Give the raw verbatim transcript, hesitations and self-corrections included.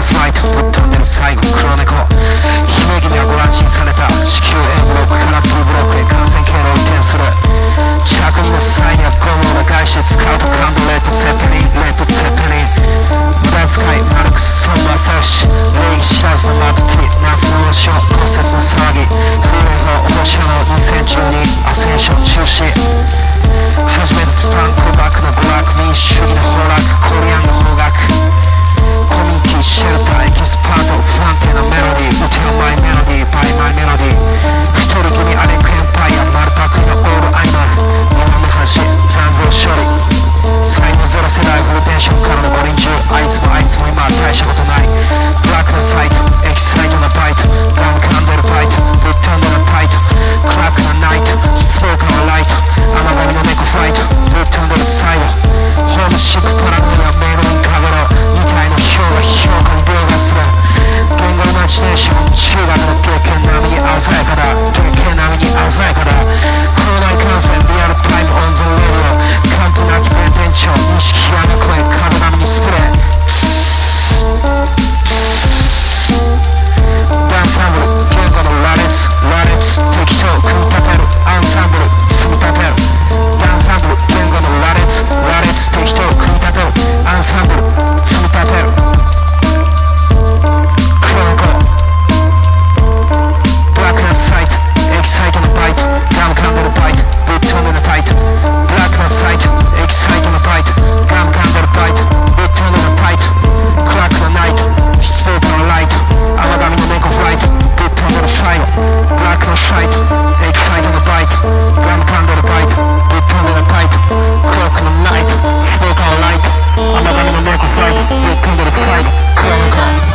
フライトぶっ飛んでる最後黒猫姫君はご安心された地球 A ブロックから B ブロックへ感染経路を移転する着任の際にはゴムを返して使うと感動レッドツェッペリンレッドツェッペリン無駄遣いマルクス孫正義礼儀知らずのマット T 夏の王将骨折の騒ぎ風営法保証のにせんじゅうにアセンション中止初めてトタン空爆の娯楽民主主義の崩落コリアンの方角コミュニティシェルターエキスパート不安定なメロディー歌うマイメロディーバイマイメロディー太り気味アレクエンパイア丸パクリのオールアイマル日本の橋残像処理才能ゼロ世代フルテンションからの五輪中あいつもあいつも今は大したことないブラックなサイトエキサイトなバイトガム噛んでるバイトぶっ飛んでるタイトクラックなナイト失望感はライト甘噛みの猫フライトぶっ飛んでるサイドホームシックパラノイアメイドインカゲロに体の氷が評価に凌駕する言語イマジネーション中学の経験並みに鮮やかだ経験並みに鮮やかだコロナ感染リアルタイムオンザレディオ完膚なき弁天長錦際の声壁紙にスプレーダンサンブル言語の羅列羅列適当組み立てるアンサンブル積み立てるダンサンブル言語の羅列羅列適当組み立てるアンサンブル積み立てる黒猫ブラックなサイトエキサイトのバイトガム噛んでるバイトぶっ飛んでるタイトブラックなサイトエキサイトのバイトガム噛んでるバイトぶっ飛んでるタイトクラックなナイト失望感のライト甘噛みの猫フライトぶっ飛んでるファイトブラックなサイトエキサイトのバイトガム噛んでるバイトぶっ飛んでるタイトクラックなナイト失望感のライト甘噛みの猫フライトぶっ飛んでるファイトクラック